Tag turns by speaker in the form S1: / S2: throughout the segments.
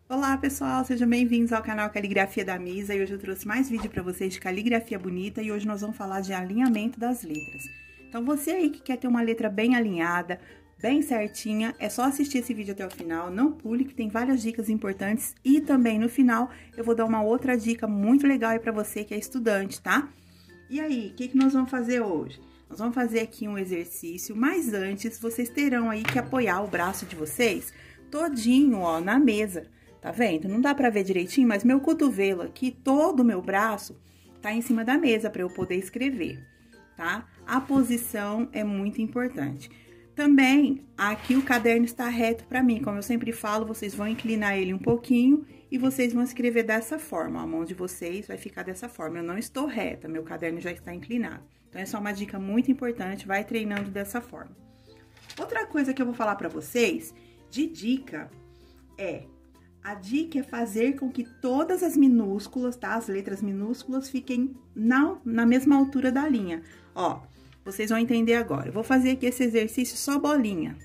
S1: Olá pessoal, sejam bem-vindos ao canal Caligrafia da Misa e hoje eu trouxe mais vídeo para vocês de caligrafia bonita e hoje nós vamos falar de alinhamento das letras. Então você aí que quer ter uma letra bem alinhada, bem certinha, é só assistir esse vídeo até o final, não pule que tem várias dicas importantes e também no final eu vou dar uma outra dica muito legal aí para você que é estudante, tá? E aí, o que nós vamos fazer hoje? Nós vamos fazer aqui um exercício, mas antes vocês terão aí que apoiar o braço de vocês todinho, ó, na mesa. Tá vendo? Não dá pra ver direitinho, mas meu cotovelo aqui, todo o meu braço, tá em cima da mesa pra eu poder escrever, tá? A posição é muito importante. Também, aqui o caderno está reto pra mim, como eu sempre falo, vocês vão inclinar ele um pouquinho e vocês vão escrever dessa forma, a mão de vocês vai ficar dessa forma. Eu não estou reta, meu caderno já está inclinado. Então, essa é uma dica muito importante, vai treinando dessa forma. Outra coisa que eu vou falar pra vocês, de dica, a dica é fazer com que todas as minúsculas, tá? As letras minúsculas fiquem na mesma altura da linha. Ó, vocês vão entender agora. Eu vou fazer aqui esse exercício só bolinha.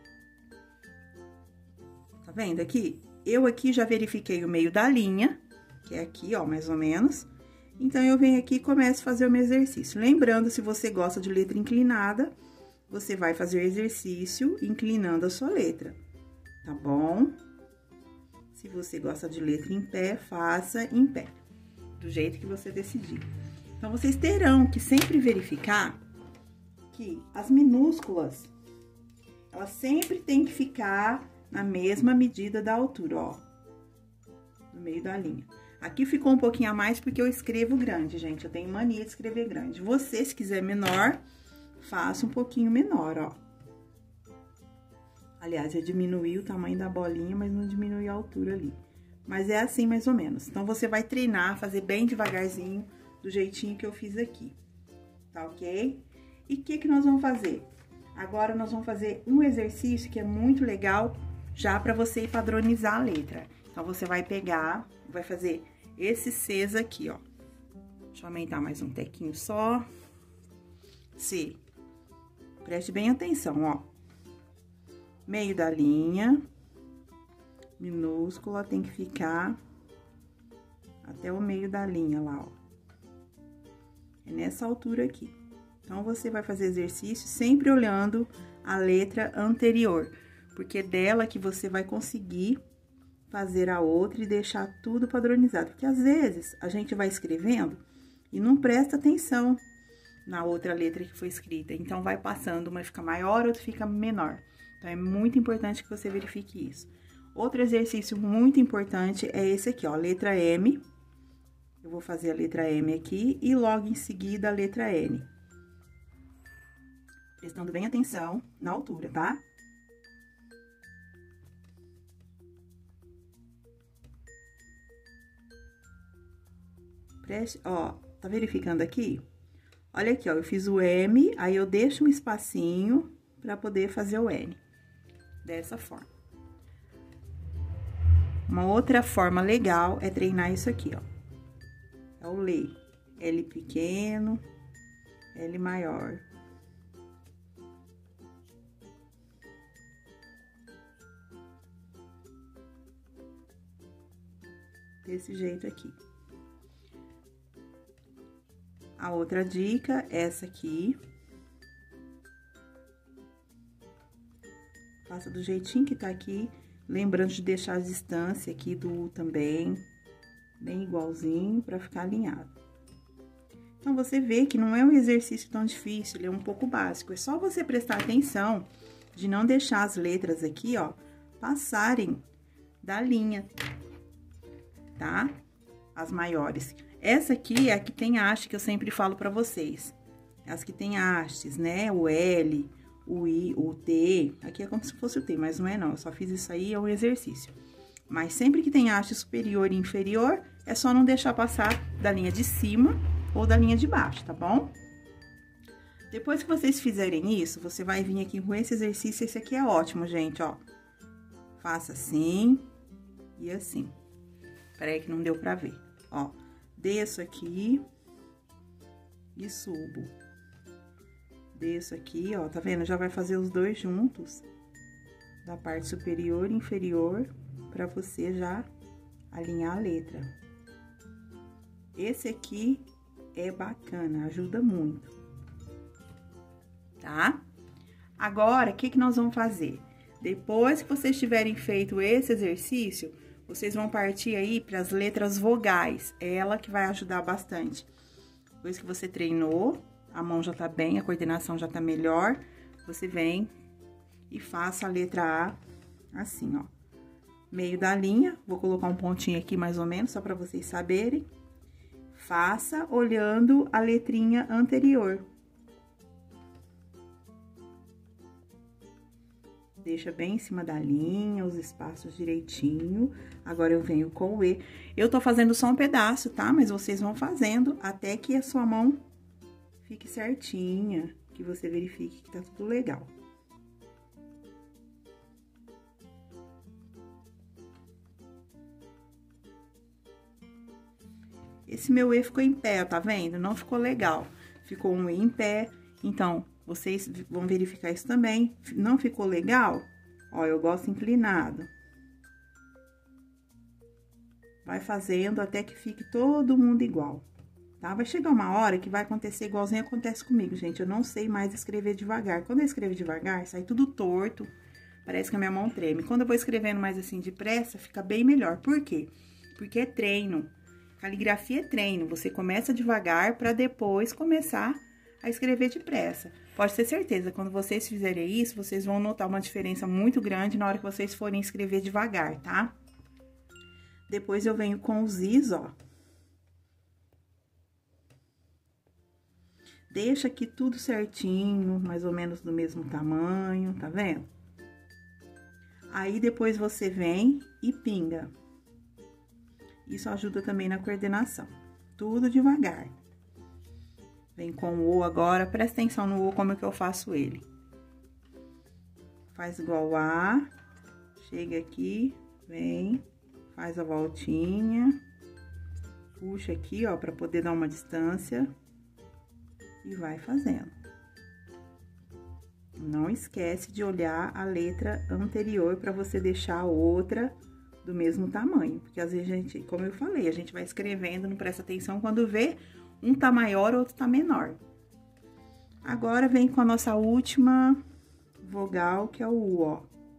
S1: Tá vendo aqui? Eu aqui já verifiquei o meio da linha, que é aqui, ó, mais ou menos. Então, eu venho aqui e começo a fazer o meu exercício. Lembrando, se você gosta de letra inclinada, você vai fazer o exercício inclinando a sua letra, tá bom? Se você gosta de letra em pé, faça em pé, do jeito que você decidir. Então, vocês terão que sempre verificar que as minúsculas, elas sempre têm que ficar na mesma medida da altura, ó, no meio da linha. Aqui ficou um pouquinho a mais porque eu escrevo grande, gente, eu tenho mania de escrever grande. Você, se quiser menor, faça um pouquinho menor, ó. Aliás, eu diminuí o tamanho da bolinha, mas não diminui a altura ali. Mas é assim, mais ou menos. Então, você vai treinar, fazer bem devagarzinho, do jeitinho que eu fiz aqui. Tá ok? E o que nós vamos fazer? Agora, nós vamos fazer um exercício que é muito legal, já pra você padronizar a letra. Então, você vai pegar, vai fazer esses Cs aqui, ó. Deixa eu aumentar mais um tequinho só. C. Preste bem atenção, ó. Meio da linha, minúscula, tem que ficar até o meio da linha lá, ó. É nessa altura aqui. Então, você vai fazer exercício sempre olhando a letra anterior, porque é dela que você vai conseguir fazer a outra e deixar tudo padronizado. Porque, às vezes, a gente vai escrevendo e não presta atenção na outra letra que foi escrita. Então, vai passando, uma fica maior, outra fica menor. Então, é muito importante que você verifique isso. Outro exercício muito importante é esse aqui, ó, letra M. Eu vou fazer a letra M aqui e logo em seguida a letra N. Prestando bem atenção na altura, tá? Preste, ó, tá verificando aqui? Olha aqui, ó, eu fiz o M, aí eu deixo um espacinho pra poder fazer o N. Dessa forma. Uma outra forma legal é treinar isso aqui, ó. É o Lê. L pequeno, L maior. Desse jeito aqui. A outra dica é essa aqui. Faça do jeitinho que tá aqui, lembrando de deixar a distância aqui do U também, bem igualzinho, pra ficar alinhado. Então, você vê que não é um exercício tão difícil, ele é um pouco básico. É só você prestar atenção de não deixar as letras aqui, ó, passarem da linha, tá? As maiores. Essa aqui é a que tem haste, que eu sempre falo pra vocês. As que tem hastes, né? O L, o I, o T, aqui é como se fosse o T, mas não é não, eu só fiz isso aí, é um exercício. Mas sempre que tem haste superior e inferior, é só não deixar passar da linha de cima ou da linha de baixo, tá bom? Depois que vocês fizerem isso, você vai vir aqui com esse exercício, esse aqui é ótimo, gente, ó. Faça assim e assim. Peraí que não deu pra ver, ó. Desço aqui e subo. Desço aqui, ó, tá vendo? Já vai fazer os dois juntos, da parte superior e inferior, para você já alinhar a letra. Esse aqui é bacana, ajuda muito, tá? Agora, o que que nós vamos fazer? Depois que vocês tiverem feito esse exercício, vocês vão partir aí para as letras vogais. É ela que vai ajudar bastante. Depois que você treinou, a mão já tá bem, a coordenação já tá melhor, você vem e faça a letra A assim, ó. Meio da linha, vou colocar um pontinho aqui mais ou menos, só para vocês saberem. Faça olhando a letrinha anterior. Deixa bem em cima da linha, os espaços direitinho. Agora, eu venho com o E. Eu tô fazendo só um pedaço, tá? Mas vocês vão fazendo até que a sua mão fique certinha, que você verifique que tá tudo legal. Esse meu E ficou em pé, tá vendo? Não ficou legal. Ficou um E em pé, então... Vocês vão verificar isso também. Não ficou legal? Ó, eu gosto inclinado. Vai fazendo até que fique todo mundo igual, tá? Vai chegar uma hora que vai acontecer igualzinho acontece comigo, gente. Eu não sei mais escrever devagar. Quando eu escrevo devagar, sai tudo torto. Parece que a minha mão treme. Quando eu vou escrevendo mais assim depressa, fica bem melhor. Por quê? Porque é treino. Caligrafia é treino. Você começa devagar para depois começar a escrever depressa. Pode ter certeza, quando vocês fizerem isso, vocês vão notar uma diferença muito grande na hora que vocês forem escrever devagar, tá? Depois eu venho com os Is, ó. Deixa aqui tudo certinho, mais ou menos do mesmo tamanho, tá vendo? Aí, depois você vem e pinga. Isso ajuda também na coordenação. Tudo devagar. Vem com o O agora, presta atenção no O, como é que eu faço ele. Faz igual A, chega aqui, vem, faz a voltinha, puxa aqui, ó, pra poder dar uma distância e vai fazendo. Não esquece de olhar a letra anterior pra você deixar a outra do mesmo tamanho, porque às vezes a gente, como eu falei, a gente vai escrevendo, não presta atenção, quando vê... Um tá maior, outro tá menor. Agora, vem com a nossa última vogal, que é o U, ó.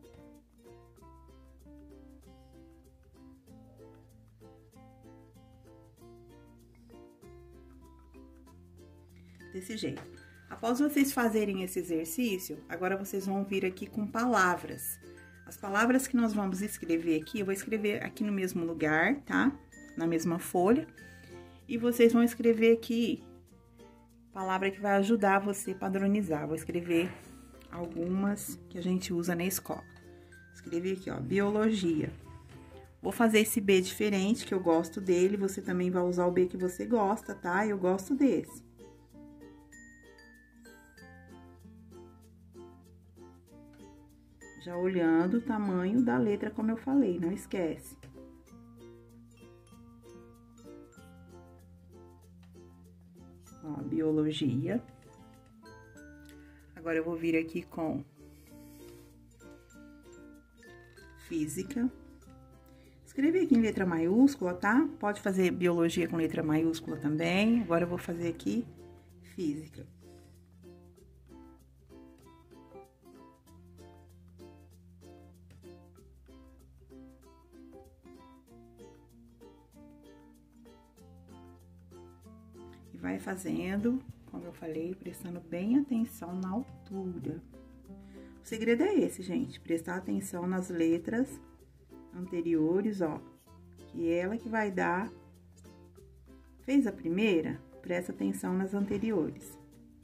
S1: Desse jeito. Após vocês fazerem esse exercício, agora vocês vão vir aqui com palavras. As palavras que nós vamos escrever aqui, eu vou escrever aqui no mesmo lugar, tá? Na mesma folha. E vocês vão escrever aqui palavra que vai ajudar você a padronizar. Vou escrever algumas que a gente usa na escola. Escrevi aqui, ó, biologia. Vou fazer esse B diferente, que eu gosto dele. Você também vai usar o B que você gosta, tá? Eu gosto desse. Já olhando o tamanho da letra, como eu falei, não esquece. Ó, biologia. Agora, eu vou vir aqui com física. Escrevi aqui em letra maiúscula, tá? Pode fazer biologia com letra maiúscula também. Agora, eu vou fazer aqui física. Vai fazendo, como eu falei, prestando bem atenção na altura. O segredo é esse, gente, prestar atenção nas letras anteriores, ó, que é ela que vai dar. Fez a primeira? Presta atenção nas anteriores.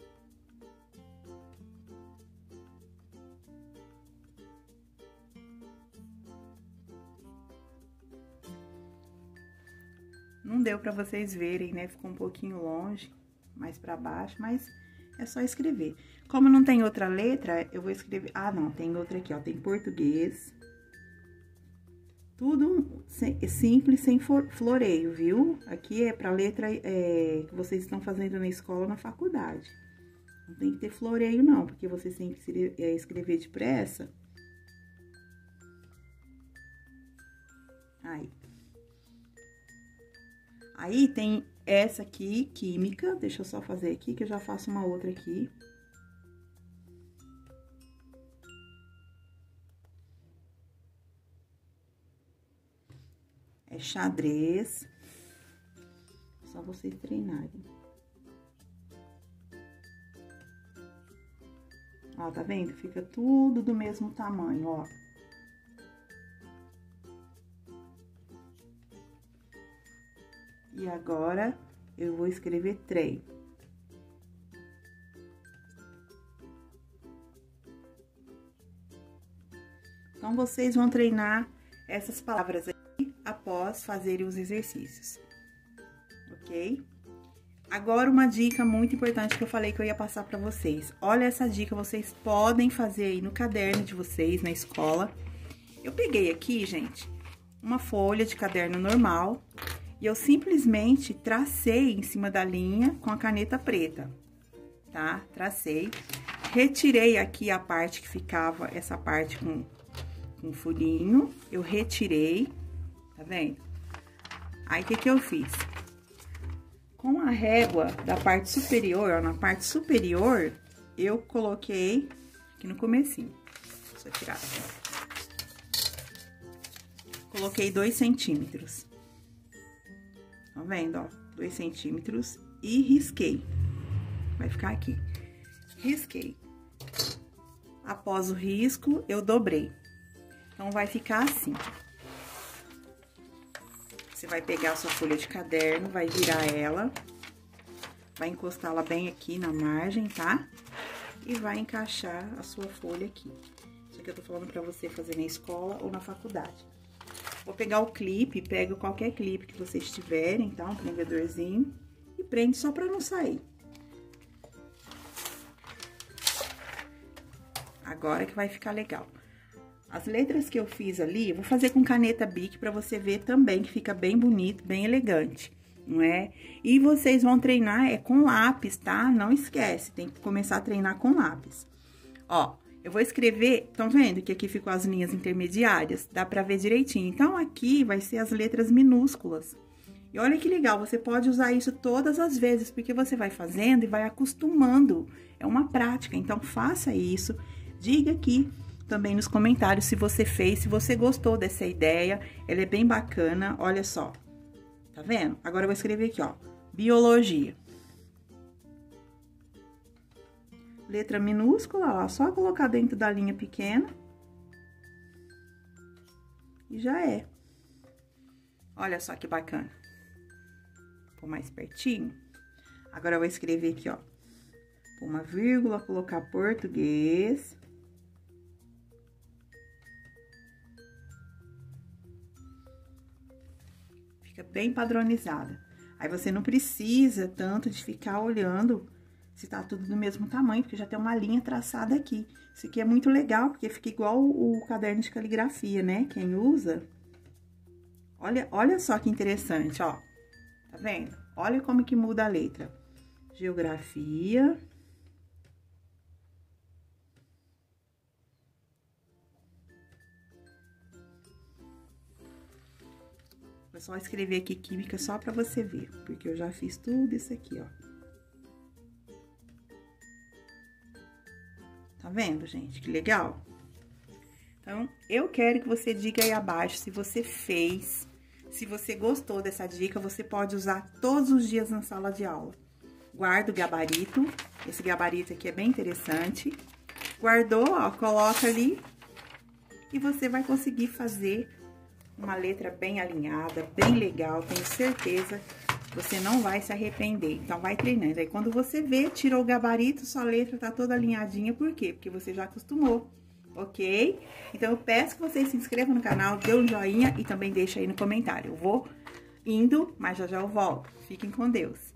S1: Não deu pra vocês verem, né? Ficou um pouquinho longe, mais pra baixo, mas é só escrever. Como não tem outra letra, eu vou escrever... Ah, não, tem outra aqui, ó, tem português. Tudo simples, sem floreio, viu? Aqui é pra letra que vocês estão fazendo na escola ou na faculdade. Não tem que ter floreio, não, porque você sempre escrever depressa. Aí tem essa aqui, química. Deixa eu só fazer aqui, que eu já faço uma outra aqui. É xadrez. Só vocês treinarem. Ó, tá vendo? Fica tudo do mesmo tamanho, ó. E agora, eu vou escrever trem. Então, vocês vão treinar essas palavras aí após fazerem os exercícios, ok? Agora, uma dica muito importante que eu falei que eu ia passar pra vocês. Olha essa dica, vocês podem fazer aí no caderno de vocês, na escola. Eu peguei aqui, gente, uma folha de caderno normal. E eu simplesmente tracei em cima da linha com a caneta preta, tá? Tracei. Retirei aqui a parte que ficava, essa parte com furinho. Eu retirei, tá vendo? Aí, o que eu fiz? Com a régua da parte superior, ó, na parte superior, eu coloquei aqui no comecinho. Deixa eu tirar aqui. Coloquei 2 centímetros. Tá vendo, ó? 2 centímetros e risquei. Vai ficar aqui. Risquei. Após o risco, eu dobrei. Então, vai ficar assim. Você vai pegar a sua folha de caderno, vai virar ela. Vai encostá-la bem aqui na margem, tá? E vai encaixar a sua folha aqui. Isso aqui eu tô falando pra você fazer na escola ou na faculdade. Vou pegar o clipe, pego qualquer clipe que vocês tiverem, tá? Um prendedorzinho. E prende só pra não sair. Agora que vai ficar legal. As letras que eu fiz ali, eu vou fazer com caneta Bic pra você ver também que fica bem bonito, bem elegante, não é? E vocês vão treinar com lápis, tá? Não esquece, tem que começar a treinar com lápis. Ó. Eu vou escrever, estão vendo que aqui ficam as linhas intermediárias? Dá pra ver direitinho. Então, aqui vai ser as letras minúsculas. E olha que legal, você pode usar isso todas as vezes, porque você vai fazendo e vai acostumando. É uma prática, então faça isso. Diga aqui também nos comentários se você fez, se você gostou dessa ideia. Ela é bem bacana, olha só. Tá vendo? Agora eu vou escrever aqui, ó, biologia. Letra minúscula, ó, só colocar dentro da linha pequena. E já é. Olha só que bacana. Vou mais pertinho. Agora, eu vou escrever aqui, ó. Pôr uma vírgula, colocar português. Fica bem padronizada. Aí, você não precisa tanto de ficar olhando se tá tudo do mesmo tamanho, porque já tem uma linha traçada aqui. Isso aqui é muito legal, porque fica igual o caderno de caligrafia, né? Quem usa... Olha só que interessante, ó. Tá vendo? Olha como que muda a letra. Geografia. Vou só escrever aqui química só pra você ver, porque eu já fiz tudo isso aqui, ó. Tá vendo, gente? Que legal? Então, eu quero que você diga aí abaixo se você fez, se você gostou dessa dica, você pode usar todos os dias na sala de aula. Guarda o gabarito, esse gabarito aqui é bem interessante. Guardou, ó, coloca ali e você vai conseguir fazer uma letra bem alinhada, bem legal, tenho certeza. Você não vai se arrepender, então vai treinando. Aí, quando você vê, tirou o gabarito, sua letra tá toda alinhadinha, por quê? Porque você já acostumou, ok? Então, eu peço que vocês se inscrevam no canal, dê um joinha e também deixa aí no comentário. Eu vou indo, mas já já eu volto. Fiquem com Deus.